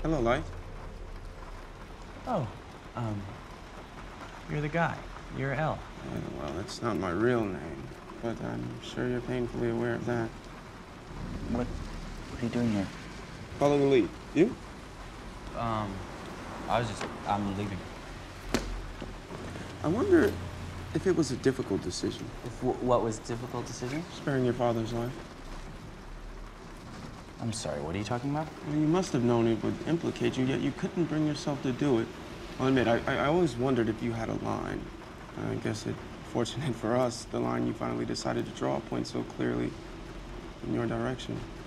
Hello, Light. Oh, you're the guy. You're L. Well, that's not my real name, but I'm sure you're painfully aware of that. What are you doing here? Follow the lead. You? I'm leaving. I wonder if it was a difficult decision, What was difficult decision? sparing your father's life. I'm sorry, what are you talking about? Well, you must have known it would implicate you, yet you couldn't bring yourself to do it. I'll admit, I always wondered if you had a line. I guess it's fortunate for us, the line you finally decided to draw points so clearly in your direction.